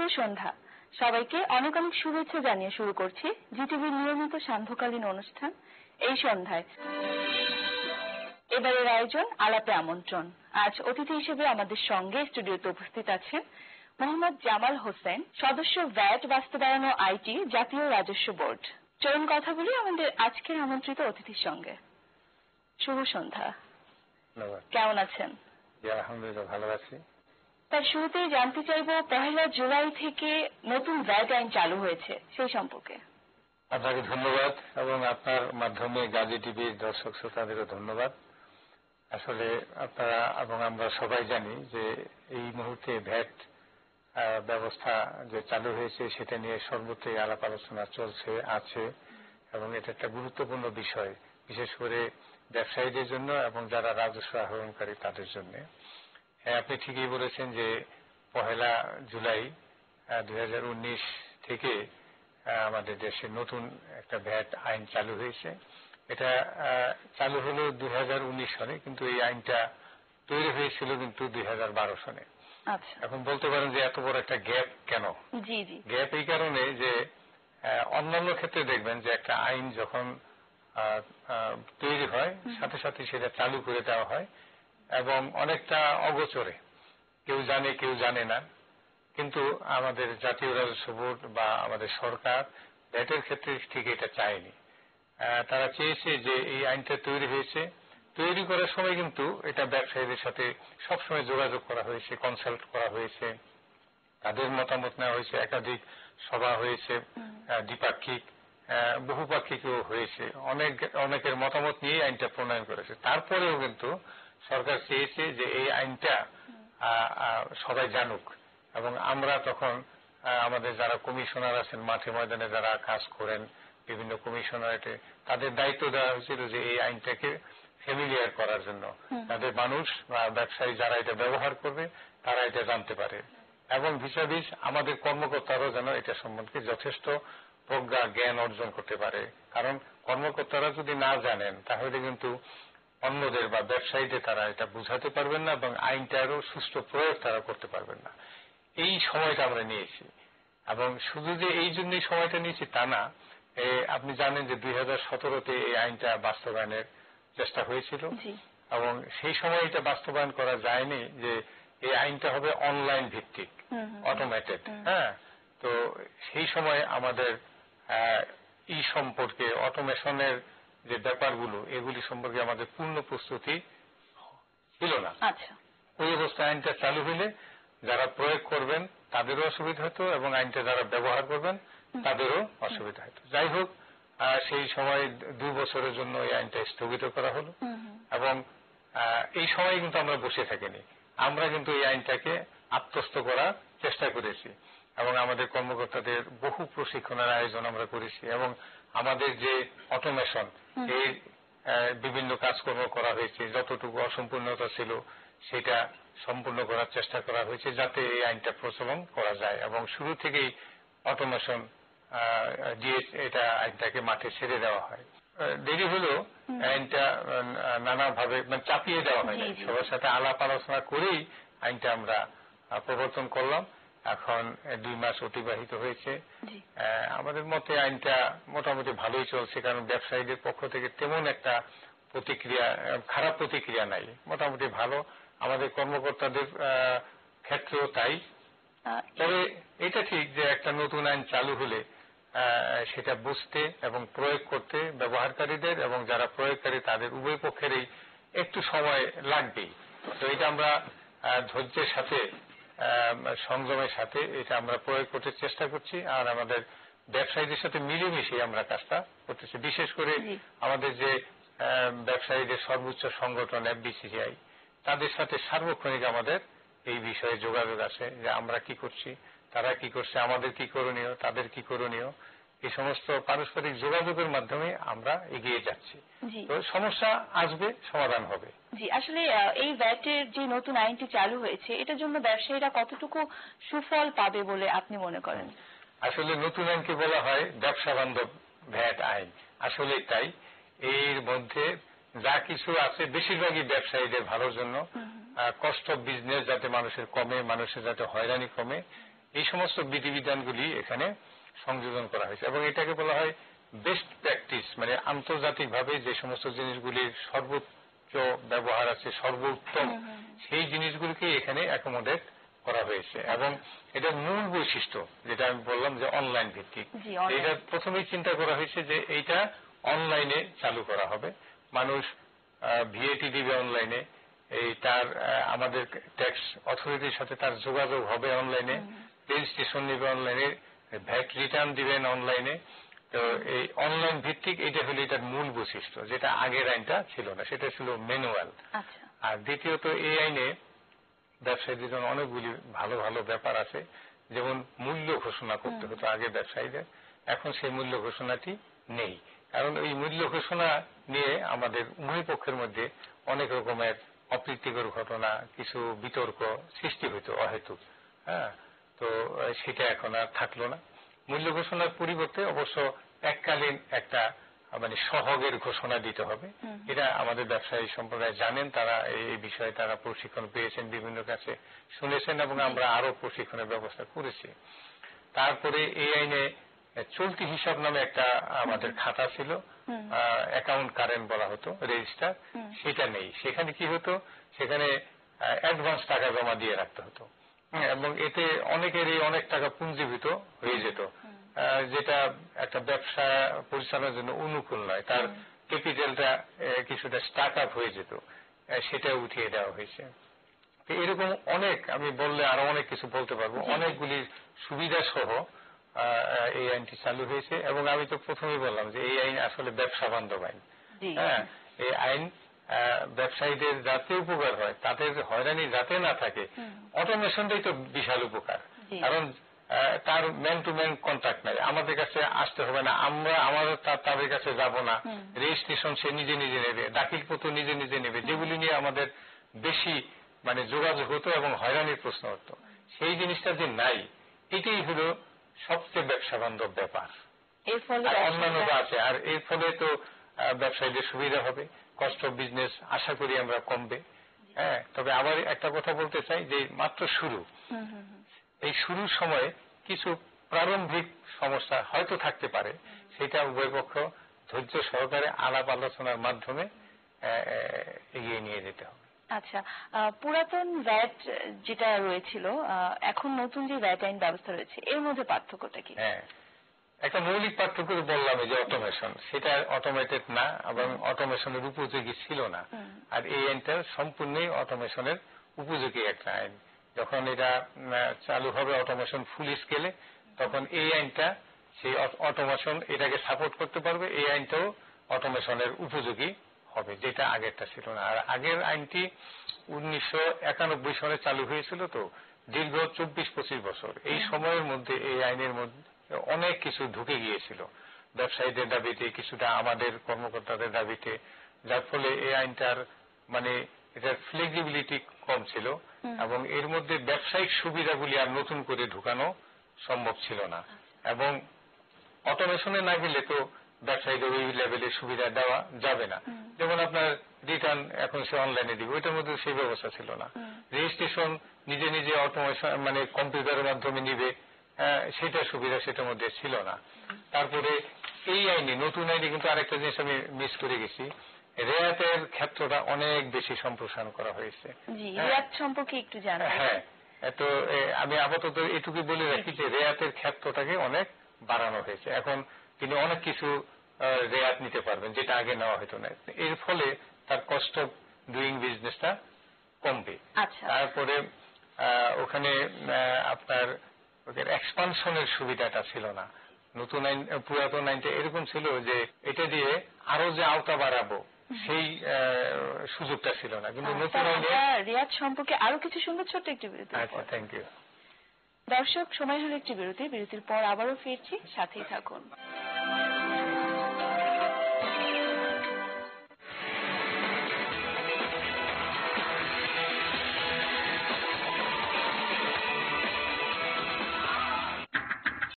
সন্ধ্যা। সবাইকে অনেক অনেক শুভেচ্ছা জানিয়ে শুরু করছি জিটিভির নিয়মিত সান্ধ্যকালীন অনুষ্ঠান এই সন্ধ্যায়। এবারের আয়োজন আলাপে আমন্ত্রণ। আজ অতিথি হিসেবে আমাদের সঙ্গে স্টুডিওতে উপস্থিত আছেন মোহাম্মদ জামাল হোসেন, সদস্য ভ্যাট বাস্তবায়ন ও আইটি, জাতীয় রাজস্ব বোর্ড। চলুন কথা বলি আমাদের আজকের আমন্ত্রিত অতিথির সঙ্গে। শুভ সন্ধ্যা। কেমন আছেন? আলহামদুলিল্লাহ, ভালো আছি। তার শুরুতেই জানতে চাইব, 1 জুলাই থেকে নতুন ভ্যাট আইন চালু হয়েছে, সেই সম্পর্কে। আপনাকে ধন্যবাদ এবং আপনার মাধ্যমে গাজী টিভির দর্শক শ্রোতাদেরও ধন্যবাদ। আসলে আপনারা এবং আমরা সবাই জানি যে এই মুহূর্তে ভ্যাট ব্যবস্থা যে চালু হয়েছে সেটা নিয়ে সর্বত্রই আলাপ আলোচনা চলছে আছে এবং এটা একটা গুরুত্বপূর্ণ বিষয়, বিশেষ করে ব্যবসায়ীদের জন্য এবং যারা রাজস্ব আহরণকারী তাদের জন্য। আপনি ঠিকই বলেছেন যে 1 জুলাই 2019 থেকে আমাদের দেশে নতুন একটা ভ্যাট আইন চালু হয়েছে। এটা চালু হলো 2019 সনে, কিন্তু এই আইনটা তৈরি হয়েছিল কিন্তু 2012 সনে। এখন বলতে পারেন যে এত বড় একটা গ্যাপ কেন? গ্যাপ এই কারণে যে অন্যান্য ক্ষেত্রে দেখবেন যে একটা আইন যখন তৈরি হয় সাথে সাথে সেটা চালু করে দেওয়া হয় এবং অনেকটা অগোচরে, কেউ জানে কেউ জানে না। কিন্তু আমাদের জাতীয় রাজস্ব বোর্ড বা আমাদের সরকার ভ্যাটের ক্ষেত্রে ঠিক এটা চায়নি। তারা চেয়েছে যে এই আইনটা তৈরি হয়েছে, তৈরি করার সময় কিন্তু এটা ব্যবসায়ীদের সাথে সবসময় যোগাযোগ করা হয়েছে, কনসাল্ট করা হয়েছে, তাদের মতামত নেওয়া হয়েছে, একাধিক সভা হয়েছে, দ্বিপাক্ষিক বহুপাক্ষিকও হয়েছে, অনেকের মতামত নিয়ে আইনটা প্রণয়ন করেছে। তারপরেও কিন্তু সরকার চেয়েছে যে এই আইনটা সবাই জানুক এবং আমরা তখন আমাদের যারা কমিশনার আছেন মাঠে ময়দানে যারা কাজ করেন বিভিন্ন কমিশনারেটে, তাদের দায়িত্ব দেওয়া হয়েছিল যে এই আইনটাকে ফ্যামিলিয়ার করার জন্য, তাদের মানুষ বা ব্যবসায়ী যারা এটা ব্যবহার করবে তারা এটা জানতে পারে এবং ভিসাভিস আমাদের কর্মকর্তারাও যেন এটা সম্বন্ধে যথেষ্ট প্রজ্ঞা জ্ঞান অর্জন করতে পারে। কারণ কর্মকর্তারা যদি না জানেন তাহলে কিন্তু অন্যদের বা ব্যবসায়ীদের তারা এটা বুঝাতে পারবেন না এবং আইনটারও সুষ্ঠু প্রয়োগ তারা করতে পারবেন না। এই সময়টা আমরা নিয়েছি এবং শুধু যে এই জন্যই সময়টা নিয়েছি তা না। আপনি জানেন যে 2017-তে এই আইনটা বাস্তবায়নের চেষ্টা হয়েছিল এবং সেই সময় এটা বাস্তবায়ন করা যায়নি যে এই আইনটা হবে অনলাইন ভিত্তিক, অটোমেটেড। তো সেই সময় আমাদের সম্পর্কে অটোমেশনের যে ব্যাপারগুলো এগুলি সম্পর্কে আমাদের পূর্ণ প্রস্তুতি ছিল না। ওই অবস্থায় আইনটা চালু হলে যারা প্রয়োগ করবেন তাদেরও অসুবিধা হতো এবং আইনটা যারা ব্যবহার করবেন তাদেরও অসুবিধা হতো। যাই হোক, সেই সময় 2 বছরের জন্য এই আইনটা স্থগিত করা হলো এবং এই সময় কিন্তু আমরা বসে থাকিনি, আমরা কিন্তু এই আইনটাকে আত্মস্থ করার চেষ্টা করেছি এবং আমাদের কর্মকর্তাদের বহু প্রশিক্ষণের আয়োজন আমরা করেছি এবং আমাদের যে অটোমেশন এই বিভিন্ন কাজকর্ম করা হয়েছে, যতটুকু অসম্পূর্ণতা ছিল সেটা সম্পূর্ণ করার চেষ্টা করা হয়েছে যাতে এই আইনটা প্রচলন করা যায় এবং শুরু থেকেই অটোমেশন দিয়ে এটা আইনটাকে মাঠে ছেড়ে দেওয়া হয়। দেরি হলেও আইনটা নানাভাবে চাপিয়ে দেওয়া হয়, সবার সাথে আলাপ আলোচনা করেই আইনটা আমরা প্রবর্তন করলাম। এখন 2 মাস অতিবাহিত হয়েছে। আমাদের মতে আইনটা মোটামুটি ভালোই চলছে, কারণ ব্যবসায়ীদের পক্ষ থেকে তেমন একটা প্রতিক্রিয়া, খারাপ প্রতিক্রিয়া নাই, মোটামুটি ভালো। আমাদের কর্মকর্তাদের ক্ষেত্রেও তাই। তবে এটা ঠিক যে একটা নতুন আইন চালু হলে সেটা বুঝতে এবং প্রয়োগ করতে ব্যবহারকারীদের এবং যারা প্রয়োগকারী তাদের উভয় পক্ষেরই একটু সময় লাগবেই। তো এটা আমরা ধৈর্যের সাথে সংযমের সাথে এটা আমরা প্রয়োগ করতে চেষ্টা করছি আর আমাদের ব্যবসায়ীদের সাথে মিলেমিশে আমরা কাজটা করতেছি। বিশেষ করে আমাদের যে ব্যবসায়ীদের সর্বোচ্চ সংগঠন FBCCI, তাদের সাথে সার্বক্ষণিক আমাদের এই বিষয়ে যোগাযোগ আছে যে আমরা কি করছি, তারা কি করছে, আমাদের কি করণীয়, তাদের কি করণীয়, এই সমস্ত পারস্পরিক যোগাযোগের মাধ্যমে আমরা এগিয়ে যাচ্ছি। তো সমস্যা আসবে, সমাধান হবে। আসলে এই ভ্যাটের যে নতুন আইনটি চালু হয়েছে এটার জন্য ব্যবসায়ীরা কতটুকু সুফল পাবে বলে আপনি মনে করেন? আসলে নতুন আইনকে বলা হয় ব্যবসা বান্ধব ভ্যাট আইন। আসলে তাই, এর মধ্যে যা কিছু আছে বেশিরভাগই ব্যবসায়ীদের ভালোর জন্য, কস্ট অফ বিজনেস যাতে মানুষের কমে, মানুষের যাতে হয়রানি কমে, এই সমস্ত বিধিবিধানগুলি এখানে সংযোজন করা হয়েছে এবং এটাকে বলা হয় বেস্ট প্র্যাকটিস, মানে আন্তর্জাতিকভাবে যে সমস্ত জিনিসগুলির সর্বোচ্চ ব্যবহার আছে, সর্বোত্তম সেই জিনিসগুলিকে এখানে অ্যাকোমোডেট করা হয়েছে। এবং এটার মূল বৈশিষ্ট্য যেটা আমি বললাম যে অনলাইন ভিত্তিক, এটা প্রথমেই চিন্তা করা হয়েছে যে এইটা অনলাইনে চালু করা হবে। মানুষ ভিএটি দিবে অনলাইনে, এই তার আমাদের ট্যাক্স অথরিটির সাথে তার যোগাযোগ হবে অনলাইনে, রেজিস্ট্রেশন নিবে অনলাইনে, ভ্যাট রিটার্ন দিবেন অনলাইনে। তো এই অনলাইন ভিত্তিক এটা হলো এটার মূল বৈশিষ্ট্য, যেটা আগের আইনটা ছিল না, সেটা ছিল ম্যানুয়াল। আর দ্বিতীয়ত এই আইনে ব্যবসায়ীদের জন্য অনেকগুলি ভালো ভালো ব্যাপার আছে, যেমন মূল্য ঘোষণা করতে হতো আগে ব্যবসায়ীদের, এখন সেই মূল্য ঘোষণাটি নেই। কারণ এই মূল্য ঘোষণা নিয়ে আমাদের উভয় পক্ষের মধ্যে অনেক রকমের অপ্রীতিকর ঘটনা, কিছু বিতর্ক সৃষ্টি হইতো অহেতুক। হ্যাঁ, তো সেটা এখন আর থাকলো না। মূল্য ঘোষণার পরিবর্তে অবশ্য এককালীন একটা মানে সহগের ঘোষণা দিতে হবে। এটা আমাদের ব্যবসায়ী সম্প্রদায় জানেন, তারা এই বিষয়ে তারা প্রশিক্ষণ পেয়েছেন, বিভিন্ন কাছে শুনেছেন এবং আমরা আরো প্রশিক্ষণের ব্যবস্থা করেছি। তারপরে এই আইনে চলতি হিসাব নামে একটা আমাদের খাতা ছিল, অ্যাকাউন্ট কারেন্ট বলা হতো, রেজিস্টার, সেটা নেই। সেখানে কি হতো, সেখানে অ্যাডভান্স টাকা জমা দিয়ে রাখতে হতো এবং এতে অনেকেরই অনেক টাকা পুঞ্জীভূত হয়ে যেত, যেটা একটা ব্যবসা পরিচালনার জন্য অনুকূল নয়। তার ক্যাপিটালটা কিছুটা স্টার্ট আপ হয়ে যেত, সেটা উঠিয়ে দেওয়া হয়েছে। তো এরকম অনেক, আমি বললে আরো অনেক কিছু বলতে পারবো, অনেকগুলি সুবিধা সহ এই আইনটি চালু হয়েছে। এবং আমি তো প্রথমেই বললাম যে এই আইন আসলে ব্যবসা বান্ধব আইন। হ্যাঁ, এই আইন ব্যবসায়ীদের যাতে উপকার হয়, তাদের হয়রানি যাতে না থাকে, অটোমেশনটাই তো বিশাল উপকার। কারণ তার ম্যান টু ম্যান কন্ট্যাক্ট নাই, আমাদের কাছে আসতে হবে না, আমরা আমাদের তাদের কাছে যাব না, রেজিস্ট্রেশন সে নিজে নিজে নেবে, দাখিলপত্র নিজে নিজে নেবে, যেগুলি নিয়ে আমাদের বেশি মানে যোগাযোগ হতো এবং হয়রানির প্রশ্ন হতো, সেই জিনিসটা যে নাই, এটাই হলো সবচেয়ে ব্যবসা বান্ধব ব্যাপার। অন্যান্যটা আছে, আর এর ফলে তো ব্যবসায়ীদের সুবিধা হবে, কস্ট অফ বিজনেস আশা করি আমরা কমবে। হ্যাঁ, তবে আবার একটা কথা বলতে চাই যে মাত্র শুরু, এই শুরুর সময় কিছু প্রারম্ভিক সমস্যা হয়তো থাকতে পারে, সেটা উভয় পক্ষ ধৈর্য সহকারে আলাপ আলোচনার মাধ্যমে এগিয়ে নিয়ে যেতে হবে। আচ্ছা, পুরাতন ভ্যাট যেটা রয়েছিল, এখন নতুন যে ভ্যাট আইন ব্যবস্থা রয়েছে, এর মধ্যে পার্থক্যটা কি? হ্যাঁ, একটা মৌলিক পার্থক্য বললাম যে অটোমেশন, সেটা অটোমেটেড না এবং অটোমেশনের উপযোগী ছিল না। আর এই আইনটা সম্পূর্ণই অটোমেশনের উপযোগী একটা আইন। যখন এটা চালু হবে অটোমেশন ফুল স্কেলে, তখন এই আইনটা সেই অটোমেশন এটাকে সাপোর্ট করতে পারবে, এই আইনটাও অটোমেশনের উপযোগী হবে, যেটা আগেরটা ছিল না। আর আগের আইনটি 1991 সালে চালু হয়েছিল, তো দীর্ঘ 24-25 বছর, এই সময়ের মধ্যে এই আইনের মধ্যে অনেক কিছু ঢুকে গিয়েছিল, ব্যবসায়ীদের দাবিতে, কিছুটা আমাদের কর্মকর্তাদের দাবিতে, যার ফলে এই আইনটার মানে এটার ফ্লেক্সিবিলিটি কম ছিল এবং এর মধ্যে ব্যবসায়িক সুবিধাগুলি আর নতুন করে ঢুকানো সম্ভব ছিল না। এবং অটোমেশনে না গেলে তো ব্যবসায়ীদের ওই লেভেলের সুবিধা দেওয়া যাবে না। যেমন আপনার রিটার্ন এখন সে অনলাইনে দিবে, ওইটার মধ্যে সেই ব্যবস্থা ছিল না। রেজিস্ট্রেশন নিজে নিজে অটোমেশন মানে কম্পিউটারের মাধ্যমে নিবে, সেটা সুবিধা সেটার মধ্যে ছিল না। তারপরে এই আইনে, নতুন আইনে কিন্তু আরেকটা জিনিস আমি মিস করে গেছি, রেয়াতের ক্ষেত্রটা অনেক বেশি সম্প্রসারণ করা হয়েছে। রেয়াত সম্পর্কে একটু জানাই। হ্যাঁ, তো আমি আপাতত এটুকু বলে রাখি যে রেয়াতের ক্ষেত্রটাকে অনেক বাড়ানো হয়েছে। এখন তিনি অনেক কিছু রেয়াত নিতে পারবেন, যেটা আগে নেওয়া হতো না। এর ফলে তার কস্ট অফ ডুইং বিজনেসটা কমবে। তারপরে ওখানে আপনার ওদের এক্সপানশনের সুবিধাটা ছিল না। নতুন আইন, পুরাতন আইনটা এরকম ছিল যে এটা দিয়ে আরো যে আওতা বাড়াবো সেই সুযোগটা ছিল না, কিন্তু নতুন আইনে রেয়াত সম্পর্কে আরো কিছু শুনবো, ছোট্ট একটি বিরতি। আচ্ছা, থ্যাংক ইউ। দর্শক, সময় হলো একটি বিরতির পর আবারও ফিরছি, সাথেই থাকুন।